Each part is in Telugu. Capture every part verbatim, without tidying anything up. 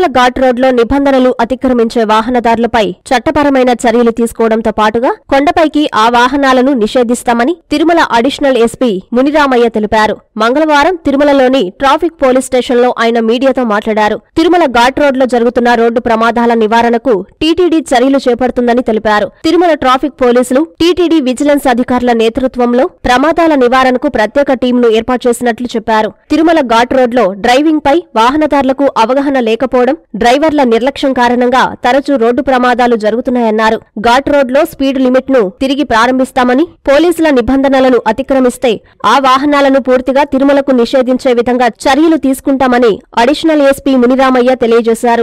ఘాట్ రోడ్లో నిబంధనలు అతిక్రమించే వాహనదారులపై చట్టపరమైన చర్యలు తీసుకోవడంతో పాటుగా కొండపైకి ఆ వాహనాలను నిషేధిస్తామని తిరుమల అడిషనల్ ఎస్పీ మునిరామయ్య తెలిపారు. మంగళవారం తిరుమలలోని ట్రాఫిక్ పోలీస్ స్టేషన్లో ఆయన మీడియాతో మాట్లాడారు. తిరుమల ఘాట్ రోడ్లో జరుగుతున్న రోడ్డు ప్రమాదాల నివారణకు టీటీడీ చర్యలు చేపడుతుందని తెలిపారు. తిరుమల ట్రాఫిక్ పోలీసులు, టీటీడీ విజిలెన్స్ అధికారుల నేతృత్వంలో ప్రమాదాల నివారణకు ప్రత్యేక టీంను ఏర్పాటు చేసినట్లు చెప్పారు. తిరుమల ఘాట్ రోడ్లో డ్రైవింగ్ పై వాహనదారులకు అవగాహన లేకపోవడం, డ్రైవర్ల నిర్లక్ష్యం కారణంగా తరచూ రోడ్డు ప్రమాదాలు జరుగుతున్నాయన్నారు. ఘాట్ రోడ్లో స్పీడ్ లిమిట్ ను తిరిగి ప్రారంభిస్తామని, పోలీసుల నిబంధనలను అతిక్రమిస్తే ఆ వాహనాలను పూర్తిగా తిరుమలకు నిషేధించే విధంగా చర్యలు తీసుకుంటామని అడిషనల్ ఎస్పీ మునిరామయ్య తెలియజేశారు.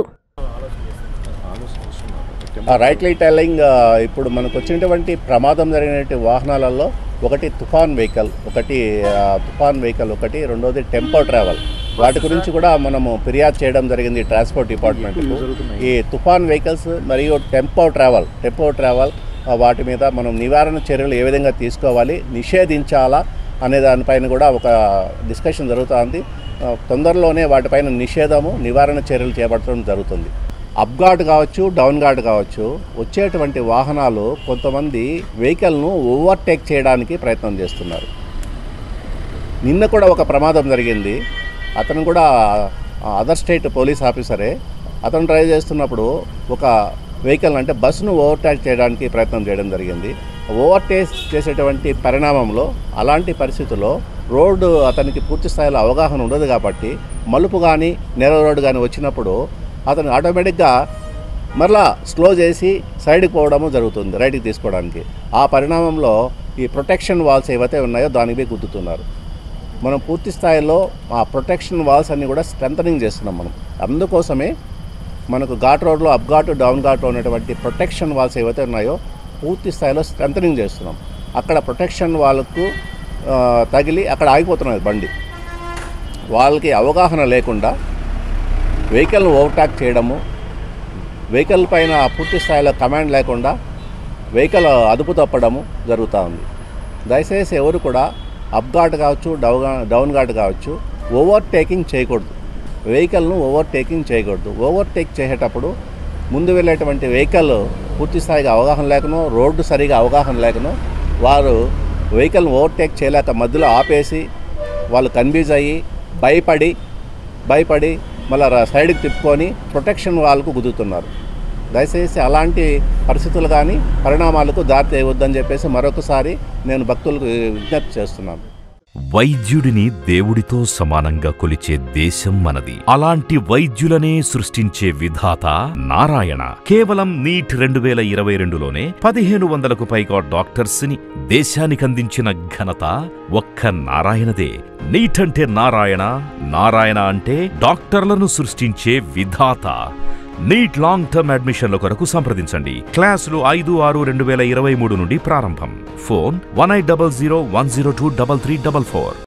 రైట్లీ టెల్లింగ్ ఇప్పుడు మనకు వచ్చినటువంటి ప్రమాదం జరిగినటువంటి వాహనాలలో ఒకటి తుఫాన్ వెహికల్ ఒకటి తుఫాన్ వెహికల్ ఒకటి రెండోది టెంపో ట్రావెల్. వాటి గురించి కూడా మనము ఫిర్యాదు చేయడం జరిగింది ట్రాన్స్పోర్ట్ డిపార్ట్మెంట్కు. ఈ తుఫాన్ వెహికల్స్ మరియు టెంపో ట్రావెల్ టెంపో ట్రావెల్ వాటి మీద మనం నివారణ చర్యలు ఏ విధంగా తీసుకోవాలి, నిషేధించాలా అనే దానిపైన కూడా ఒక డిస్కషన్ జరుగుతుంది. తొందరలోనే వాటిపైన నిషేధము, నివారణ చర్యలు చేపట్టడం జరుగుతుంది. అప్ ఘాట్ కావచ్చు, డౌన్ ఘాట్ కావచ్చు, వచ్చేటువంటి వాహనాలు కొంతమంది వెహికల్ను ఓవర్టేక్ చేయడానికి ప్రయత్నం చేస్తున్నారు. నిన్న కూడా ఒక ప్రమాదం జరిగింది. అతను కూడా అదర్ స్టేట్ పోలీస్ ఆఫీసరే. అతను డ్రైవ్ చేస్తున్నప్పుడు ఒక వెహికల్ అంటే బస్సును ఓవర్టేక్ చేయడానికి ప్రయత్నం చేయడం జరిగింది. ఓవర్టేక్ చేసేటువంటి పరిణామంలో అలాంటి పరిస్థితుల్లో రోడ్డు అతనికి పూర్తి స్థాయిలో అవగాహన ఉండదు కాబట్టి మలుపు కానీ నేర రోడ్డు కానీ వచ్చినప్పుడు అతను ఆటోమేటిక్గా మరలా స్లో చేసి సైడ్కి పోవడము జరుగుతుంది, రైట్కి తీసుకోవడానికి. ఆ పరిణామంలో ఈ ప్రొటెక్షన్ వాల్స్ ఏవైతే ఉన్నాయో దానికి గుద్దుతున్నారు. మనం పూర్తి స్థాయిలో ఆ ప్రొటెక్షన్ వాల్స్ అన్నీ కూడా స్ట్రెంథనింగ్ చేస్తున్నాం మనం. అందుకోసమే మనకు ఘాట్ రోడ్లో అప్ ఘాట్, డౌన్ ఘాట్లో ఉన్నటువంటి ప్రొటెక్షన్ వాల్స్ ఏవైతే ఉన్నాయో పూర్తి స్థాయిలో స్ట్రెంథనింగ్ చేస్తున్నాం. అక్కడ ప్రొటెక్షన్ వాల్కు తగిలి అక్కడ ఆగిపోతున్నది బండి. వాళ్ళకి అవగాహన లేకుండా వెహికల్ను ఓవర్టాక్ చేయడము, వెహికల్ పైన పూర్తి స్థాయిలో కమాండ్ లేకుండా వెహికల్ అదుపు తప్పడము జరుగుతూ ఉంది. దయచేసి ఎవరు కూడా అప్ ఘాట్ కావచ్చు, డౌన్ డౌన్ ఘాట్ కావచ్చు ఓవర్టేకింగ్ చేయకూడదు. వెహికల్ను ఓవర్టేకింగ్ చేయకూడదు. ఓవర్టేక్ చేసేటప్పుడు ముందు వెళ్ళేటువంటి వెహికల్ పూర్తి స్థాయిగా అవగాహన లేకనో, రోడ్డు సరిగా అవగాహన లేకనో వారు వెహికల్ను ఓవర్టేక్ చేయలేక మధ్యలో ఆపేసి వాళ్ళు కన్ఫ్యూజ్ అయ్యి భయపడి భయపడి మళ్ళీ సైడ్కి తిప్పుకొని ప్రొటెక్షన్ వాళ్ళకు గుద్దుతున్నారు. దయచేసి అలాంటి పరిస్థితులు కానీ పరిణామాలకు దారి తీయవద్దని చెప్పేసి మరొకసారి నేను భక్తులకు విజ్ఞప్తి చేస్తున్నాను. వైద్యుడిని దేవుడితో సమానంగా కొలిచే దేశం మనది. అలాంటి వైద్యులనే సృష్టించే విధాత నారాయణ. కేవలం నీట్ రెండు వేల ఇరవై రెండులోనే పదిహేను వందలకు పైగా డాక్టర్స్ ని దేశానికి అందించిన ఘనత ఒక్క నారాయణదే. నీట్ అంటే నారాయణ, నారాయణ అంటే డాక్టర్లను సృష్టించే విధాత. నీట్ లాంగ్ టర్మ్ అడ్మిషన్ల కొరకు సంప్రదించండి. క్లాసులు ఐదు ఆరు రెండు వేల ఇరవై మూడు నుండి ప్రారంభం. Phone one eight double zero one zero two double three double four.